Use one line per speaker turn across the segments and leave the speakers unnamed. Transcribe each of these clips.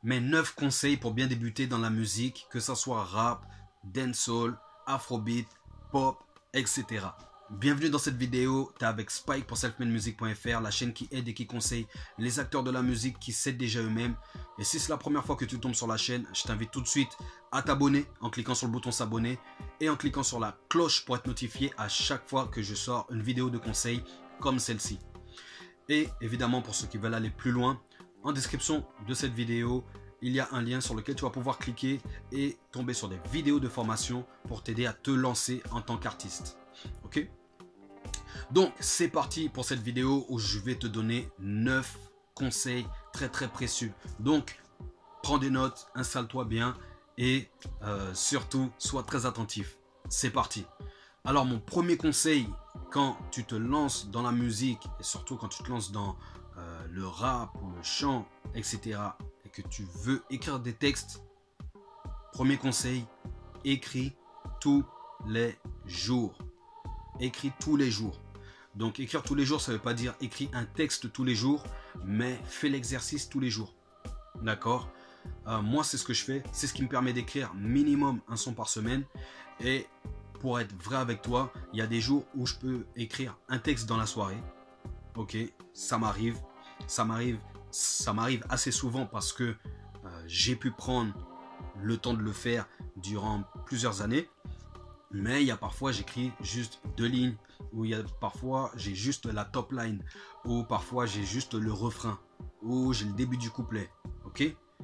mes 9 conseils pour bien débuter dans la musique, que ça soit rap, dancehall, afrobeat, pop, etc. Bienvenue dans cette vidéo, tu es avec Spike pour selfmademusic.fr, la chaîne qui aide et qui conseille les acteurs de la musique qui s'aident déjà eux-mêmes. Et si c'est la première fois que tu tombes sur la chaîne, je t'invite tout de suite à t'abonner en cliquant sur le bouton s'abonner et en cliquant sur la cloche pour être notifié à chaque fois que je sors une vidéo de conseil comme celle-ci. Et évidemment, pour ceux qui veulent aller plus loin, en description de cette vidéo, il y a un lien sur lequel tu vas pouvoir cliquer et tomber sur des vidéos de formation pour t'aider à te lancer en tant qu'artiste. Ok? Donc, c'est parti pour cette vidéo où je vais te donner 9 conseils très précieux. Donc, prends des notes, installe-toi bien et surtout, sois très attentif. C'est parti. Alors, mon premier conseil, quand tu te lances dans la musique et surtout quand tu te lances dans le rap ou le chant, etc. et que tu veux écrire des textes, premier conseil, écris tous les jours. Écris tous les jours. Donc écrire tous les jours, ça ne veut pas dire écris un texte tous les jours, mais fais l'exercice tous les jours. D'accord? Moi, c'est ce que je fais. C'est ce qui me permet d'écrire minimum un son par semaine. Et pour être vrai avec toi, il y a des jours où je peux écrire un texte dans la soirée. Ok, ça m'arrive. Ça m'arrive assez souvent parce que j'ai pu prendre le temps de le faire durant plusieurs années. Mais il y a parfois j'écris juste 2 lignes, ou il y a parfois j'ai juste la top line, ou parfois j'ai juste le refrain, ou j'ai le début du couplet. Ok?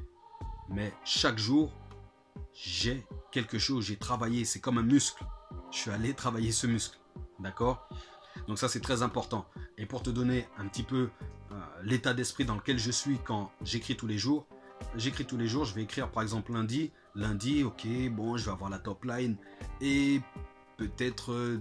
Mais chaque jour, j'ai quelque chose, j'ai travaillé, c'est comme un muscle. Je suis allé travailler ce muscle. D'accord? Donc ça c'est très important. Et pour te donner un petit peu l'état d'esprit dans lequel je suis quand j'écris tous les jours, je vais écrire par exemple lundi, ok, bon, je vais avoir la top line et peut-être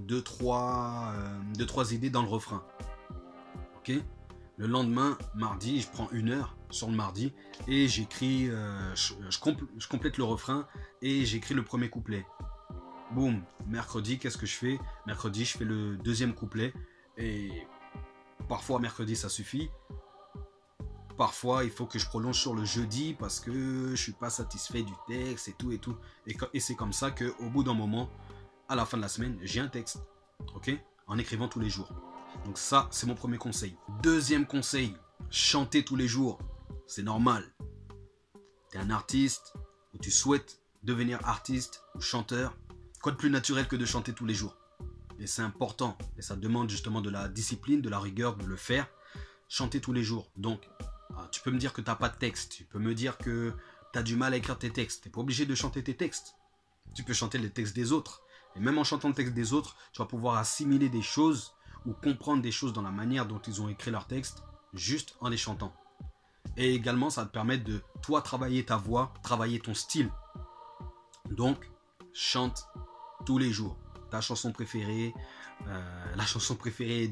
2-3 idées dans le refrain. Ok. Le lendemain, mardi, je prends 1 heure sur le mardi et j'écris, je complète le refrain et j'écris le premier couplet. Boum. Mercredi, qu'est-ce que je fais? Mercredi, je fais le 2e couplet et parfois mercredi ça suffit. Parfois, il faut que je prolonge sur le jeudi parce que je suis pas satisfait du texte et tout. Et c'est comme ça qu'au bout d'un moment, à la fin de la semaine, j'ai un texte. Ok? En écrivant tous les jours. Donc ça, c'est mon premier conseil. Deuxième conseil, chanter tous les jours. C'est normal. Tu es un artiste ou tu souhaites devenir artiste ou chanteur. Quoi de plus naturel que de chanter tous les jours? Et c'est important. Et ça demande justement de la discipline, de la rigueur, de le faire. Chanter tous les jours. Donc, tu peux me dire que tu n'as pas de texte. Tu peux me dire que tu as du mal à écrire tes textes. Tu n'es pas obligé de chanter tes textes. Tu peux chanter les textes des autres. Et même en chantant le texte des autres, tu vas pouvoir assimiler des choses ou comprendre des choses dans la manière dont ils ont écrit leurs textes juste en les chantant. Et également, ça va te permettre de, toi, travailler ta voix, travailler ton style. Donc, chante tous les jours. Ta chanson préférée, la chanson préférée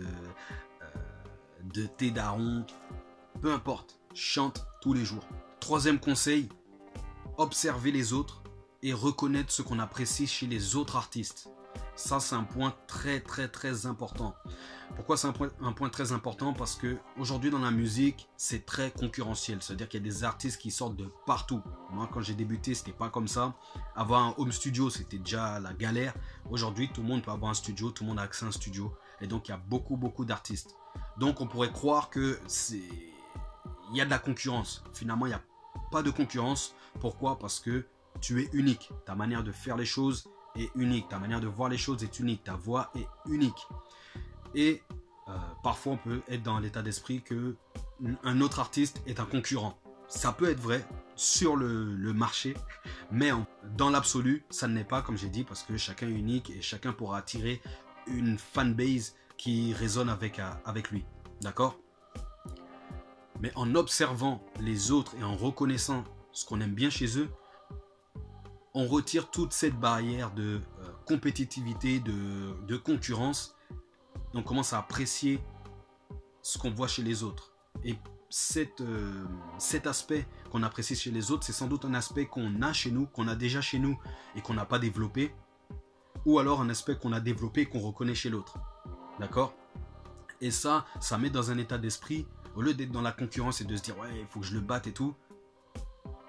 de tes darons, peu importe, chante tous les jours. Troisième conseil, observer les autres et reconnaître ce qu'on apprécie chez les autres artistes. Ça, c'est un point très important. Pourquoi c'est un point très important? Parce que aujourd'hui dans la musique, c'est très concurrentiel. C'est-à-dire qu'il y a des artistes qui sortent de partout. Moi, quand j'ai débuté, c'était pas comme ça. Avoir un home studio, c'était déjà la galère. Aujourd'hui, tout le monde peut avoir un studio, tout le monde a accès à un studio. Et donc, il y a beaucoup d'artistes. Donc, on pourrait croire que il y a de la concurrence. Finalement, il n'y a pas de concurrence. Pourquoi? Parce que tu es unique. Ta manière de faire les choses est unique. Ta manière de voir les choses est unique. Ta voix est unique. Et parfois, on peut être dans l'état d'esprit que un autre artiste est un concurrent. Ça peut être vrai sur le marché, mais dans l'absolu, ça ne l'est pas, comme j'ai dit, parce que chacun est unique et chacun pourra attirer une fanbase qui résonne avec lui. D'accord? Mais en observant les autres et en reconnaissant ce qu'on aime bien chez eux, on retire toute cette barrière de compétitivité, de concurrence. On commence à apprécier ce qu'on voit chez les autres. Et cet aspect qu'on apprécie chez les autres, c'est sans doute un aspect qu'on a chez nous, qu'on a déjà chez nous et qu'on n'a pas développé. Ou alors un aspect qu'on a développé et qu'on reconnaît chez l'autre. D'accord? Et ça met dans un état d'esprit, au lieu d'être dans la concurrence et de se dire ouais, il faut que je le batte et tout,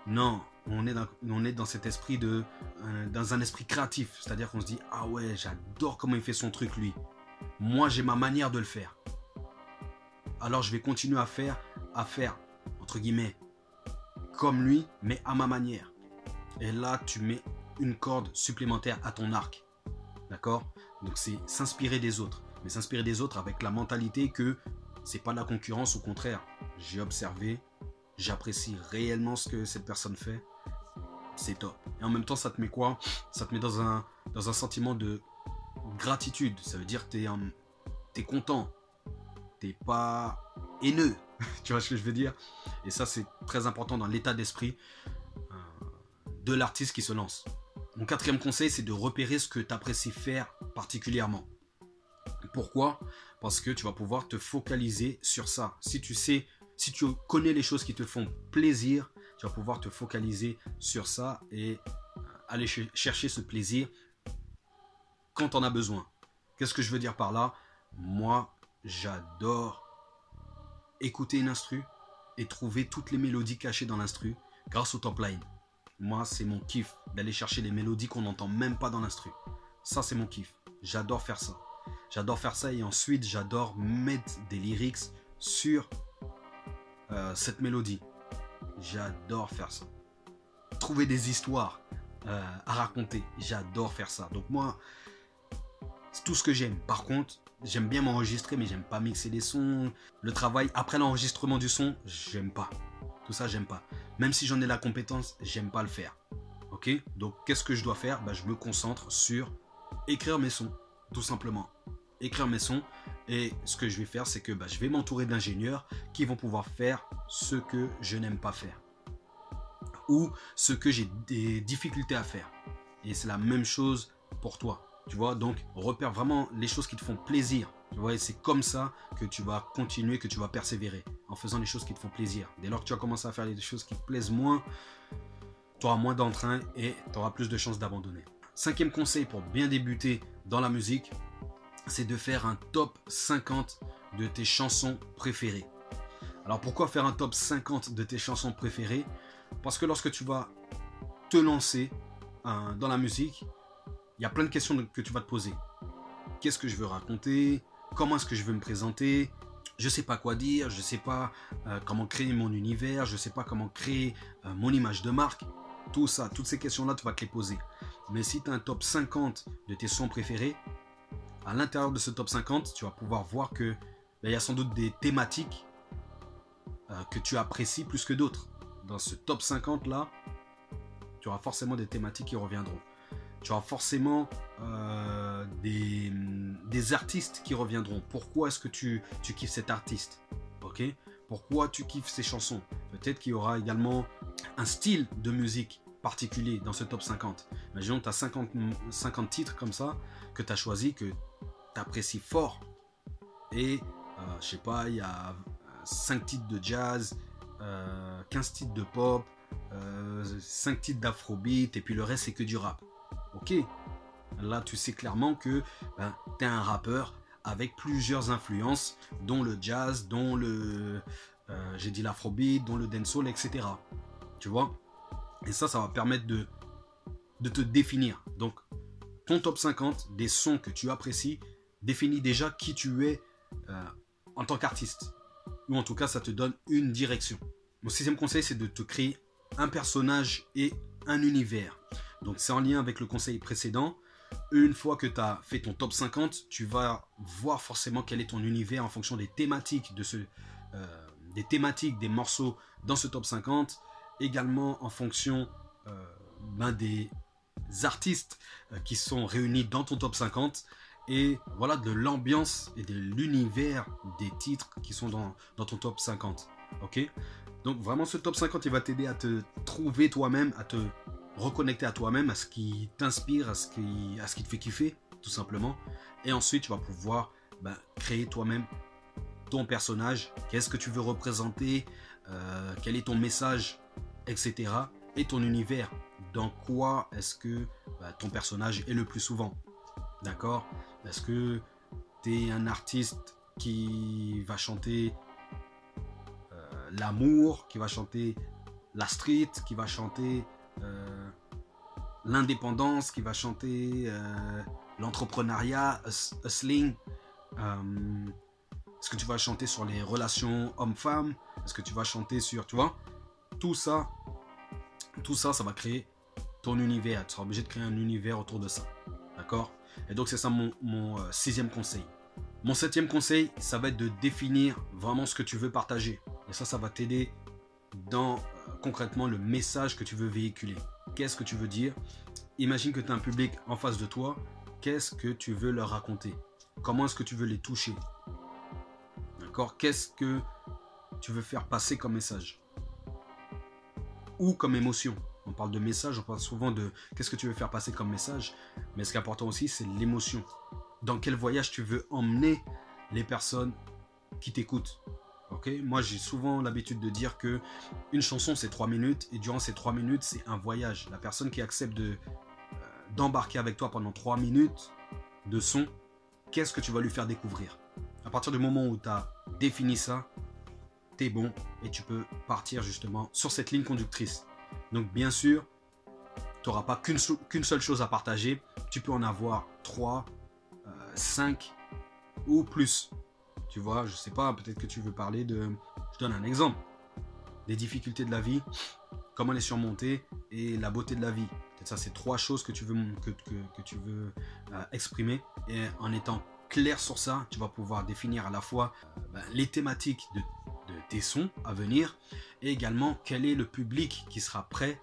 Non, on est dans cet esprit dans un esprit créatif. C'est-à-dire qu'on se dit, ah ouais, j'adore comment il fait son truc lui. Moi, j'ai ma manière de le faire. Alors, je vais continuer à faire, entre guillemets, comme lui, mais à ma manière. Et là, tu mets une corde supplémentaire à ton arc. D'accord? Donc, c'est s'inspirer des autres. Mais s'inspirer des autres avec la mentalité que c'est pas de la concurrence, au contraire. J'ai observé, j'apprécie réellement ce que cette personne fait. C'est top. Et en même temps, ça te met quoi? Ça te met dans un sentiment de gratitude. Ça veut dire que t'es content. T'es pas haineux. Tu vois ce que je veux dire? Et ça, c'est très important dans l'état d'esprit de l'artiste qui se lance. Mon quatrième conseil, c'est de repérer ce que tu apprécies faire particulièrement. Pourquoi? Parce que tu vas pouvoir te focaliser sur ça. Si tu connais les choses qui te font plaisir, tu vas pouvoir te focaliser sur ça et aller chercher ce plaisir quand tu en as besoin. Qu'est-ce que je veux dire par là? Moi, j'adore écouter une instru et trouver toutes les mélodies cachées dans l'instru grâce au top line. Moi, c'est mon kiff d'aller chercher les mélodies qu'on n'entend même pas dans l'instru. Ça, c'est mon kiff. J'adore faire ça. J'adore faire ça et ensuite, j'adore mettre des lyrics sur cette mélodie. J'adore faire ça. Trouver des histoires à raconter. J'adore faire ça. Donc moi, c'est tout ce que j'aime. Par contre, j'aime bien m'enregistrer, mais j'aime pas mixer les sons. Le travail après l'enregistrement du son, j'aime pas. Tout ça, j'aime pas. Même si j'en ai la compétence, j'aime pas le faire. Ok? Donc, qu'est-ce que je dois faire? Je me concentre sur écrire mes sons, tout simplement. Écrire mes sons. Et ce que je vais faire, c'est que je vais m'entourer d'ingénieurs qui vont pouvoir faire ce que je n'aime pas faire. Ou ce que j'ai des difficultés à faire. Et c'est la même chose pour toi. Tu vois, donc repère vraiment les choses qui te font plaisir. Tu vois, et c'est comme ça que tu vas continuer, que tu vas persévérer en faisant les choses qui te font plaisir. Dès lors que tu vas commencer à faire les choses qui te plaisent moins, tu auras moins d'entrain et tu auras plus de chances d'abandonner. Cinquième conseil pour bien débuter dans la musique, c'est de faire un top 50 de tes chansons préférées. Alors pourquoi faire un top 50 de tes chansons préférées? Parce que lorsque tu vas te lancer dans la musique, il y a plein de questions que tu vas te poser. Qu'est-ce que je veux raconter? Comment est-ce que je veux me présenter? Je ne sais pas quoi dire, je ne sais pas comment créer mon univers, je ne sais pas comment créer mon image de marque. Tout ça, toutes ces questions-là, tu vas te les poser. Mais si tu as un top 50 de tes sons préférés, à l'intérieur de ce top 50, tu vas pouvoir voir que il y a sans doute des thématiques que tu apprécies plus que d'autres. Dans ce top 50 là, tu auras forcément des thématiques qui reviendront. Tu auras forcément des artistes qui reviendront. Pourquoi est-ce que tu kiffes cet artiste? Ok? Pourquoi tu kiffes ses chansons? Peut-être qu'il y aura également un style de musique particulier dans ce top 50. Imaginons que tu as 50 titres comme ça que tu as choisi, que tu apprécies fort. Et je sais pas, il y a 5 titres de jazz, 15 titres de pop, 5 titres d'afrobeat et puis le reste c'est que du rap. Ok, là tu sais clairement que tu es un rappeur avec plusieurs influences, dont le jazz, dont j'ai dit l'afrobeat, dont le dancehall, etc. Tu vois? Et ça va permettre de te définir. Donc, ton top 50 des sons que tu apprécies définit déjà qui tu es en tant qu'artiste. Ou en tout cas, ça te donne une direction. Mon sixième conseil, c'est de te créer un personnage et un univers. Donc, c'est en lien avec le conseil précédent. Une fois que tu as fait ton top 50, tu vas voir forcément quel est ton univers en fonction des thématiques des morceaux dans ce top 50. Également en fonction des artistes qui sont réunis dans ton top 50. Et voilà, de l'ambiance et de l'univers des titres qui sont dans ton top 50. Ok? Donc vraiment ce top 50 il va t'aider à te trouver toi-même, à te reconnecter à toi-même, à ce qui t'inspire, à ce qui te fait kiffer tout simplement. Et ensuite tu vas pouvoir créer toi-même ton personnage. Qu'est-ce que tu veux représenter, quel est ton message, etc. Et ton univers. Dans quoi est-ce que ton personnage est le plus souvent? D'accord? Est-ce que tu es un artiste qui va chanter l'amour, qui va chanter la street, qui va chanter l'indépendance, qui va chanter l'entrepreneuriat, hustling. Est-ce que tu vas chanter sur les relations homme-femme? Est-ce que tu vas chanter sur, tu vois, tout ça, ça va créer ton univers. Tu seras obligé de créer un univers autour de ça. D'accord? Et donc, c'est ça mon sixième conseil. Mon septième conseil, ça va être de définir vraiment ce que tu veux partager. Et ça va t'aider dans concrètement le message que tu veux véhiculer. Qu'est-ce que tu veux dire? Imagine que tu as un public en face de toi. Qu'est-ce que tu veux leur raconter? Comment est-ce que tu veux les toucher? D'accord? Qu'est-ce que tu veux faire passer comme message? Ou comme émotion? On parle de message, on parle souvent de qu'est-ce que tu veux faire passer comme message. Mais ce qui est important aussi, c'est l'émotion. Dans quel voyage tu veux emmener les personnes qui t'écoutent. Ok? Moi, j'ai souvent l'habitude de dire que une chanson, c'est 3 minutes. Et durant ces 3 minutes, c'est un voyage. La personne qui accepte d'embarquer avec toi pendant 3 minutes de son, qu'est-ce que tu vas lui faire découvrir? À partir du moment où tu as défini ça, tu es bon et tu peux partir justement sur cette ligne conductrice. Donc, bien sûr, tu n'auras pas qu'une seule chose à partager. Tu peux en avoir 3, 5 ou plus. Tu vois, je sais pas, peut-être que tu veux parler de... Je donne un exemple. Des difficultés de la vie, comment les surmonter et la beauté de la vie. Peut-être ça, c'est 3 choses que tu veux, que tu veux exprimer. Et en étant clair sur ça, tu vas pouvoir définir à la fois les thématiques de tes sons à venir et également quel est le public qui sera prêt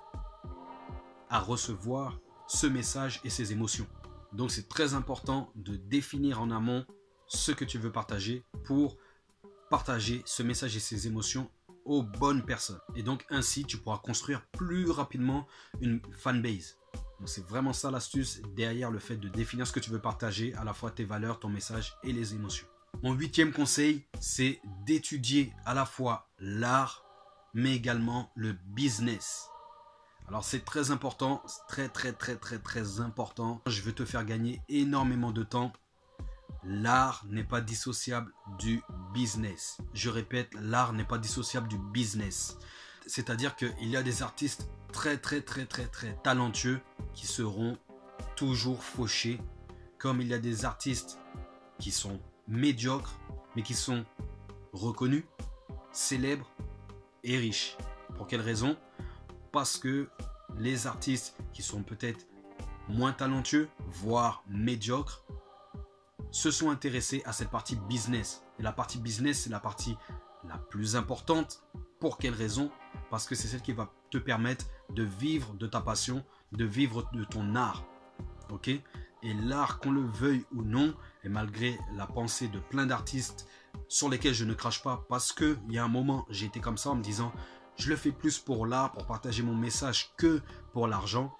à recevoir ce message et ces émotions. Donc c'est très important de définir en amont ce que tu veux partager pour partager ce message et ces émotions aux bonnes personnes. Et donc ainsi tu pourras construire plus rapidement une fanbase. Donc c'est vraiment ça l'astuce derrière le fait de définir ce que tu veux partager, à la fois tes valeurs, ton message et les émotions. Mon 8e conseil, c'est d'étudier à la fois l'art mais également le business. Alors c'est très important, très important. Je veux te faire gagner énormément de temps. L'art n'est pas dissociable du business. Je répète, l'art n'est pas dissociable du business. C'est-à-dire qu'il y a des artistes très talentueux qui seront toujours fauchés, comme il y a des artistes qui sont médiocres, mais qui sont reconnus, célèbres et riches. Pour quelle raison? Parce que les artistes qui sont peut-être moins talentueux, voire médiocres, se sont intéressés à cette partie business. Et la partie business, c'est la partie la plus importante. Pour quelle raison? Parce que c'est celle qui va te permettre de vivre de ta passion, de vivre de ton art. Ok? Et l'art, qu'on le veuille ou non, et malgré la pensée de plein d'artistes sur lesquels je ne crache pas, parce qu'il y a un moment, j'ai été comme ça en me disant, je le fais plus pour l'art, pour partager mon message que pour l'argent.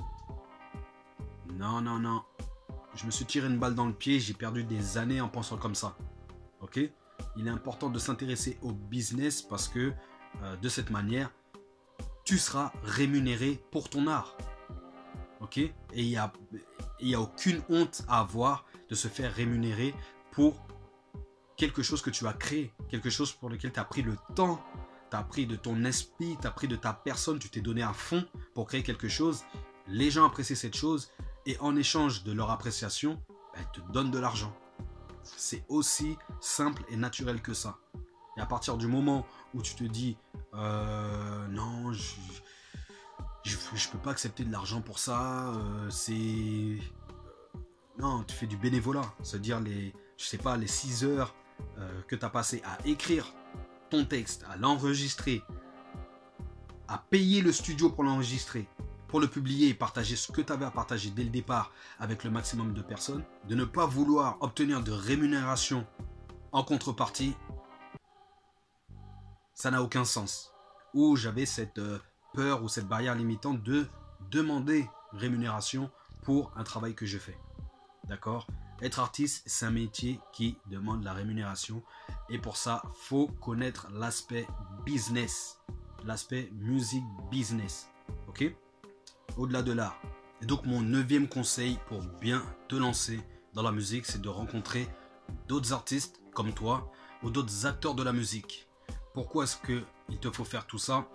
Non. Je me suis tiré une balle dans le pied, j'ai perdu des années en pensant comme ça. Ok? Il est important de s'intéresser au business parce que de cette manière, tu seras rémunéré pour ton art. Ok? Et il y a aucune honte à avoir de se faire rémunérer pour quelque chose que tu as créé, quelque chose pour lequel tu as pris le temps, tu as pris de ton esprit, tu as pris de ta personne, tu t'es donné à fond pour créer quelque chose. Les gens apprécient cette chose et en échange de leur appréciation, ils te donnent de l'argent. C'est aussi simple et naturel que ça. Et à partir du moment où tu te dis non, je peux pas accepter de l'argent pour ça, non, tu fais du bénévolat, c'est-à-dire les 6 heures que tu as passé à écrire ton texte, à l'enregistrer, à payer le studio pour l'enregistrer, pour le publier et partager ce que tu avais à partager dès le départ avec le maximum de personnes, de ne pas vouloir obtenir de rémunération en contrepartie, ça n'a aucun sens. Ou j'avais cette peur ou cette barrière limitante de demander rémunération pour un travail que je fais. D'accord? Être artiste, c'est un métier qui demande la rémunération. Et pour ça, il faut connaître l'aspect business. L'aspect music business. Ok? Au-delà de l'art. Et donc, mon 9e conseil pour bien te lancer dans la musique, c'est de rencontrer d'autres artistes comme toi ou d'autres acteurs de la musique. Pourquoi est-ce qu'il te faut faire tout ça?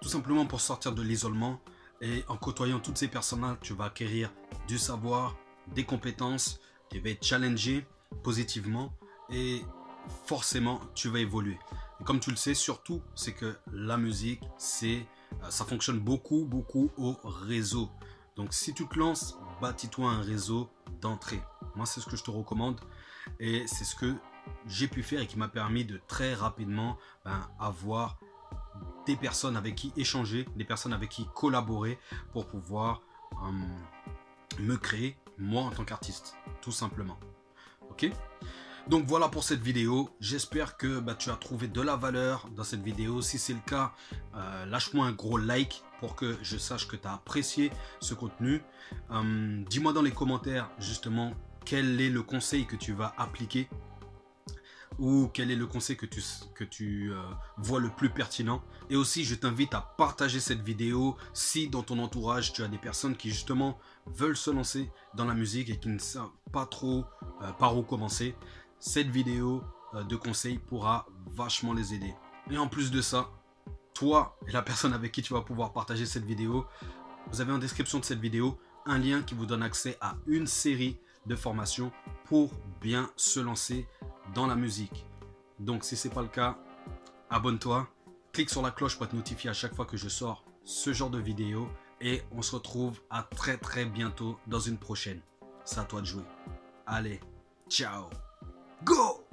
tout simplement pour sortir de l'isolement. Et en côtoyant toutes ces personnes-là, tu vas acquérir du savoir, des compétences, tu vas être challengé positivement et forcément tu vas évoluer. Et comme tu le sais, surtout, c'est que la musique, ça fonctionne beaucoup au réseau. Donc si tu te lances, bâtis-toi un réseau d'entrée. Moi, c'est ce que je te recommande et c'est ce que j'ai pu faire et qui m'a permis de très rapidement avoir des personnes avec qui échanger, des personnes avec qui collaborer pour pouvoir me créer moi en tant qu'artiste, tout simplement. Ok? Donc voilà pour cette vidéo. J'espère que tu as trouvé de la valeur dans cette vidéo. Si c'est le cas, lâche-moi un gros like pour que je sache que tu as apprécié ce contenu. Dis-moi dans les commentaires justement quel est le conseil que tu vas appliquer ou quel est le conseil que tu vois le plus pertinent. Et aussi, je t'invite à partager cette vidéo si dans ton entourage, tu as des personnes qui justement veulent se lancer dans la musique et qui ne savent pas trop par où commencer. Cette vidéo de conseil pourra vachement les aider. Et en plus de ça, toi et la personne avec qui tu vas pouvoir partager cette vidéo, vous avez en description de cette vidéo un lien qui vous donne accès à une série de formations pour bien se lancer dans la musique. Donc si ce n'est pas le cas, abonne-toi, clique sur la cloche pour être notifié à chaque fois que je sors ce genre de vidéo et on se retrouve à très bientôt dans une prochaine. C'est à toi de jouer. Allez, ciao, go!